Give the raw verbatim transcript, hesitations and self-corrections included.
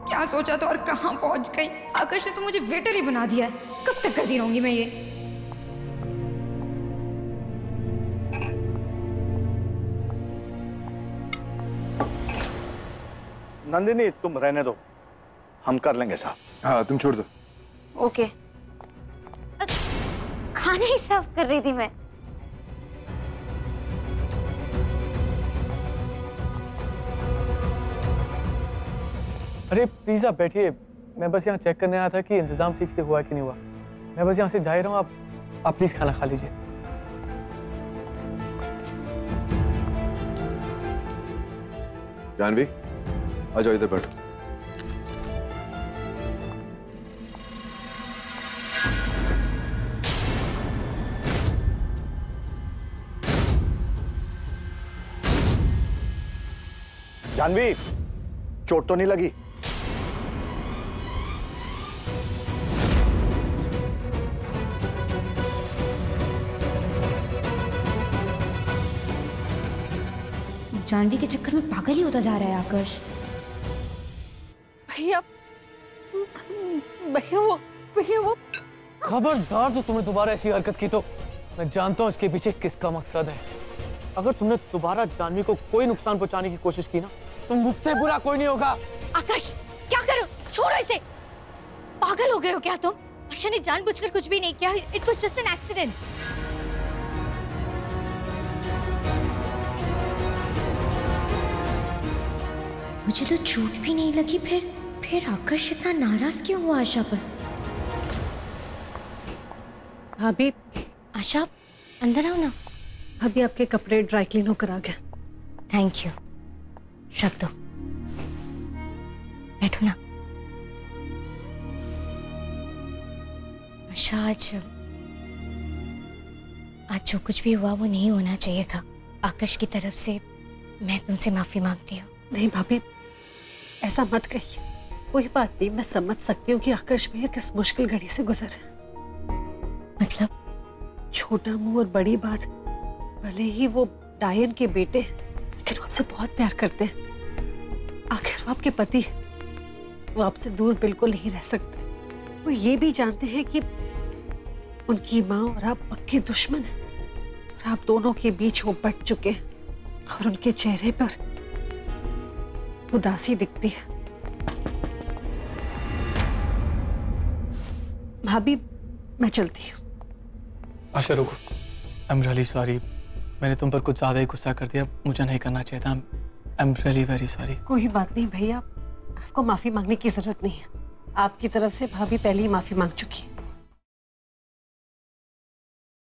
क्या सोचा था और कहाँ पहुंच गई। आकाश ने तो मुझे वेटर ही बना दिया है। कब तक करती रहूंगी मैं ये। नंदिनी तुम रहने दो, हम कर लेंगे साहब। हाँ तुम छोड़ दो। ओके। खाना ही सर्व कर रही थी मैं। अरे प्लीज आप बैठिए, मैं बस यहाँ चेक करने आया था कि इंतजाम ठीक से हुआ कि नहीं हुआ। मैं बस यहाँ से जा ही रहा हूँ, आप आप प्लीज खाना खा लीजिए। जानवी आ जाओ, इधर बैठो। जानवी चोट तो नहीं लगी? जानवी के चक्कर में पागल ही होता जा रहा है आकाश। भैया भैया वो भैया वो खबरदार, तो तुमने दोबारा ऐसी हरकत की तो मैं जानता हूँ इसके पीछे किसका मकसद है। अगर तुमने दोबारा जानवी को कोई नुकसान पहुंचाने की कोशिश की ना तो मुझसे बुरा कोई नहीं होगा। आकाश क्या करो, छोड़ो इसे। पागल हो गए हो क्या तुम? आशा ने जानबूझकर कुछ भी नहीं किया। It was just an accident. मुझे तो चोट भी नहीं लगी, फिर फिर आकाश इतना नाराज क्यों हुआ आशा पर? भाभी, आशा अंदर आओ ना। भाभी आपके कपड़े ड्राई क्लीन होकर आ गए। Thank you. रख दो, बैठो ना। आशा आज आज जो कुछ भी हुआ वो नहीं होना चाहिए था। आकाश की तरफ से मैं तुमसे माफी मांगती हूँ। नहीं भाभी, ऐसा मत कहिए। कोई बात नहीं, मैं समझ सकती हूँ कि आकाश भैया किस मुश्किल घड़ी से गुजरे। मतलब छोटा मुंह और बड़ी बात, भले ही वो डायन के बेटे हैं लेकिन वो आपसे बहुत प्यार करते हैं। आखिर वो आपके पति हैं, वो आपसे दूर बिल्कुल नहीं रह सकते। वो ये भी जानते हैं कि उनकी माँ और आप पक्के दुश्मन हैं और आप दोनों के बीच वो बट चुके हैं और उनके चेहरे पर उदासी दिखती है। भाभी मैं चलती हूँ। आशा रुको, आई एम रियली सॉरी। मैंने तुम पर कुछ ज्यादा ही गुस्सा कर दिया, मुझे नहीं करना चाहिए था। I am really very sorry. कोई बात नहीं भैया, आपको माफी मांगने की जरूरत नहीं है। आपकी तरफ से भाभी पहले ही माफी मांग चुकी है।